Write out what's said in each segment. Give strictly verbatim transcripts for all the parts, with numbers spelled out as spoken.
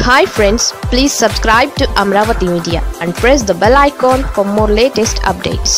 Hi friends, please subscribe to Amravati Media and press the bell icon for more latest updates.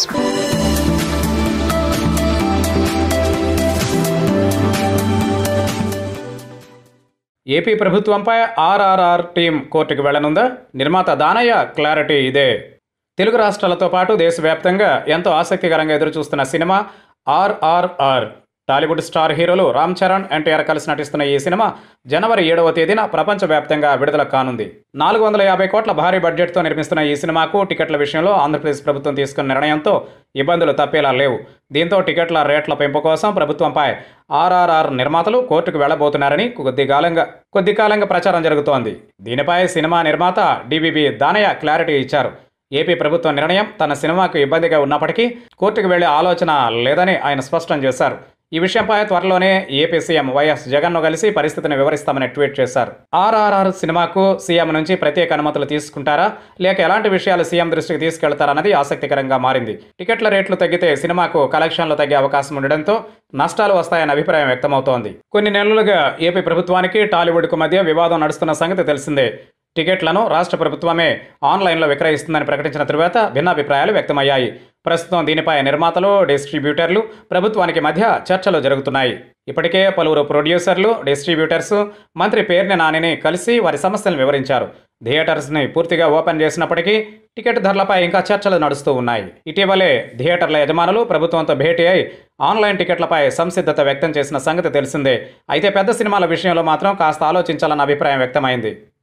AP ప్రభుత్వంపై RRR team కోర్టుకు వెళ్లనుందా? నిర్మాత Danayya clarity ఇదే. తెలుగు రాష్ట్రాలతో పాటు దేశవ్యాప్తంగా ఎంతో ఆసక్తికరంగా ఎదురుచూస్తున్న సినిమా ఆర్ఆర్ఆర్. టాలీవుడ్ స్టార్ హీరోలు రామ్ చరణ్, ఎన్టీఆర్ కలిసి నటిస్తున్న ఈ సినిమా జనవరి ఏడవ తేదీన ప్రపంచవ్యాప్తంగా విడుదల కానుంది. నాలుగు వందల యాభై కోట్ల భారీ బడ్జెట్తో నిర్మిస్తున్న ఈ సినిమాకు టికెట్ల విషయంలో ఆంధ్రప్రదేశ్ ప్రభుత్వం తీసుకున్న నిర్ణయంతో ఇబ్బందులు తప్పేలా లేవు. దీంతో టికెట్ల రేట్ల పెంపు కోసం ప్రభుత్వంపై ఆర్ఆర్ఆర్ నిర్మాతలు కోర్టుకు వెళ్లబోతున్నారని కొద్ది కాలంగా కొద్ది కాలంగా ప్రచారం జరుగుతోంది. దీనిపై సినిమా నిర్మాత డివివి దానయ్య క్లారిటీ ఇచ్చారు. ఏపీ ప్రభుత్వ నిర్ణయం తన సినిమాకు ఇబ్బందిగా ఉన్నప్పటికీ కోర్టుకు వెళ్లే ఆలోచన లేదని ఆయన స్పష్టం చేశారు. ఈ విషయంపై త్వరలోనే ఏపీ సీఎం వైఎస్ జగన్ను కలిసి పరిస్థితిని వివరిస్తామని ట్వీట్ చేశారు. ఆర్ఆర్ఆర్ సినిమాకు సీఎం నుంచి ప్రత్యేక అనుమతులు తీసుకుంటారా, లేక ఎలాంటి విషయాలు సీఎం దృష్టికి తీసుకెళ్తారన్నది ఆసక్తికరంగా మారింది. టికెట్ల రేట్లు తగ్గితే సినిమాకు కలెక్షన్లు తగ్గే అవకాశం ఉండడంతో నష్టాలు వస్తాయన్న అభిప్రాయం వ్యక్తమవుతోంది. కొన్ని నెలలుగా ఏపీ ప్రభుత్వానికి టాలీవుడ్కు మధ్య వివాదం నడుస్తున్న సంగతి తెలిసిందే. టికెట్లను రాష్ట్ర ప్రభుత్వమే ఆన్లైన్లో విక్రయిస్తుందని ప్రకటించిన తరువాత భిన్నాభిప్రాయాలు వ్యక్తమయ్యాయి. ప్రస్తుతం దీనిపై నిర్మాతలు, డిస్ట్రిబ్యూటర్లు, ప్రభుత్వానికి మధ్య చర్చలు జరుగుతున్నాయి. ఇప్పటికే పలువురు ప్రొడ్యూసర్లు, డిస్ట్రిబ్యూటర్స్ మంత్రి పేర్ని నానిని కలిసి వారి సమస్యలను వివరించారు. థియేటర్స్ని పూర్తిగా ఓపెన్ చేసినప్పటికీ టికెట్ ధరలపై ఇంకా చర్చలు నడుస్తూ ఉన్నాయి. ఇటీవలే థియేటర్ల యజమానులు ప్రభుత్వంతో భేటీ అయి ఆన్లైన్ టికెట్లపై సంసిద్ధత వ్యక్తం చేసిన సంగతి తెలిసిందే. అయితే పెద్ద సినిమాల విషయంలో మాత్రం కాస్త ఆలోచించాలన్న అభిప్రాయం వ్యక్తమైంది.